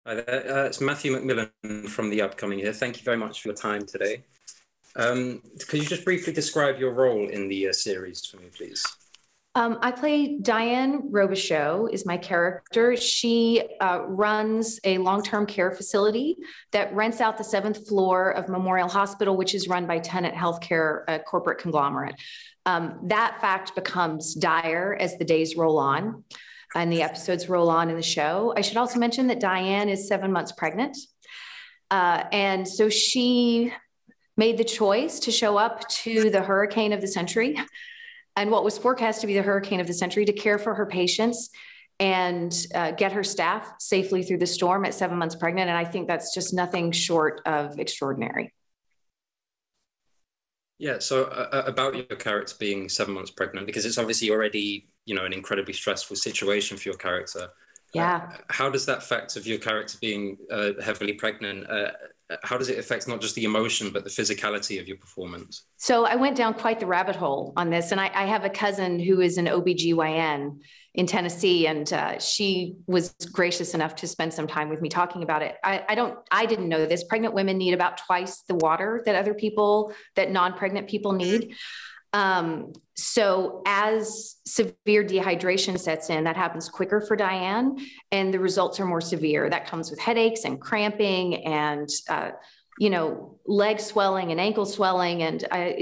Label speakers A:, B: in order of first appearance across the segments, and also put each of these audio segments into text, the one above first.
A: Hi there. It's Matthew McMillan from The Upcoming here. Thank you very much for your time today. Could you just briefly describe your role in the series for me, please?
B: I play Diane Robichaux is my character. She runs a long-term care facility that rents out the 7th floor of Memorial Hospital, which is run by Tenet Healthcare, a corporate conglomerate. That fact becomes dire as the days roll on and the episodes roll on in the show. I should also mention that Diane is 7 months pregnant. And so she made the choice to show up to the hurricane of the century and what was forecast to be the hurricane of the century to care for her patients and get her staff safely through the storm at 7 months pregnant. And I think that's just nothing short of extraordinary.
A: Yeah, so about your character being 7 months pregnant, because it's obviously already, an incredibly stressful situation for your character.
B: Yeah.
A: How does that fact of your character being heavily pregnant, how does it affect not just the emotion, but the physicality of your performance?
B: So I went down quite the rabbit hole on this. And I have a cousin who is an OBGYN in Tennessee, and she was gracious enough to spend some time with me talking about it. I didn't know this. Pregnant women need about twice the water that non-pregnant people need. So as severe dehydration sets in, that happens quicker for Diane, and the results are more severe. That comes with headaches and cramping and, leg swelling and ankle swelling. And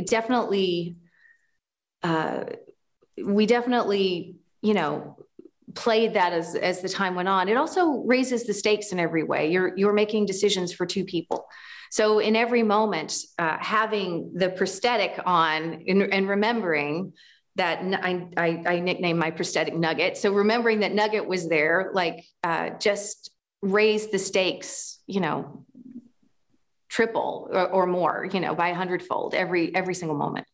B: we definitely, played that as the time went on. It also raises the stakes in every way. You're making decisions for two people. So in every moment, having the prosthetic on and remembering that I nicknamed my prosthetic Nugget. So remembering that Nugget was there, just raised the stakes, triple or more, by 100-fold every single moment.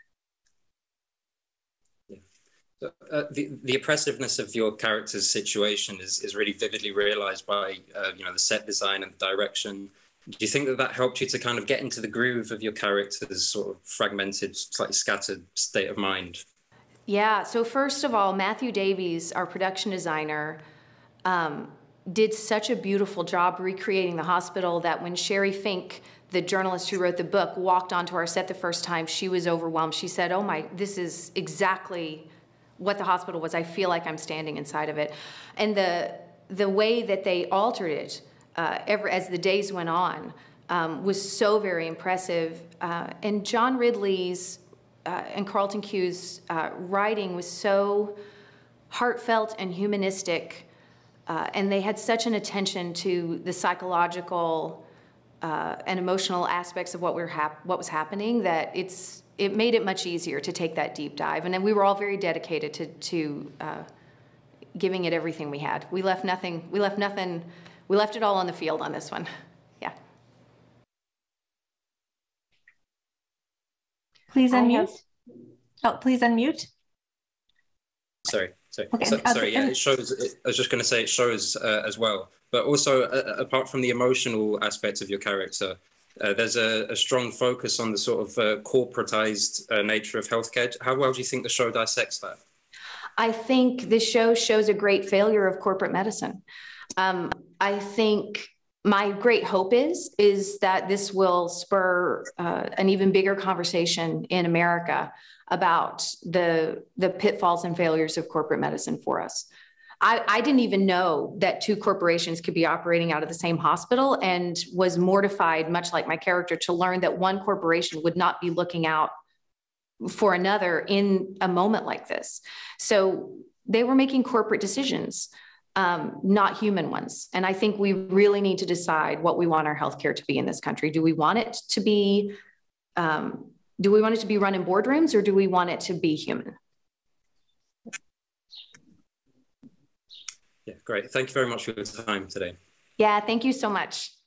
A: So, the oppressiveness of your character's situation is really vividly realized by the set design and the direction. Do you think that helped you to kind of get into the groove of your character's sort of fragmented, slightly scattered state of mind?
B: Yeah. So first of all, Matthew Davies, our production designer, did such a beautiful job recreating the hospital that when Sherry Fink, the journalist who wrote the book, walked onto our set the first time, she was overwhelmed. She said, "Oh my, this is exactly what the hospital was. I feel like I'm standing inside of it." And the way that they altered it as the days went on was so very impressive. And John Ridley's and Carlton Cugh's writing was so heartfelt and humanistic, and they had such an attention to the psychological and emotional aspects of what was happening that it made it much easier to take that deep dive. And then we were all very dedicated to giving it everything we had. We left it all on the field on this one. Yeah.
C: Please unmute. Please unmute.
A: Sorry.
C: Okay.
A: Sorry. Yeah, it shows. I was just going to say it shows as well. But also, apart from the emotional aspects of your character, there's a strong focus on the sort of corporatized nature of healthcare. How well do you think the show dissects that?
B: I think the show shows a great failure of corporate medicine. I think my great hope is that this will spur an even bigger conversation in America about the pitfalls and failures of corporate medicine for us. I didn't even know that two corporations could be operating out of the same hospital, and was mortified, much like my character, to learn that one corporation would not be looking out for another in a moment like this. So they were making corporate decisions, not human ones. And I think we really need to decide what we want our healthcare to be in this country. Do we want it to be run in boardrooms, or do we want it to be human?
A: Yeah, great. Thank you very much for your time today.
B: Yeah, thank you so much.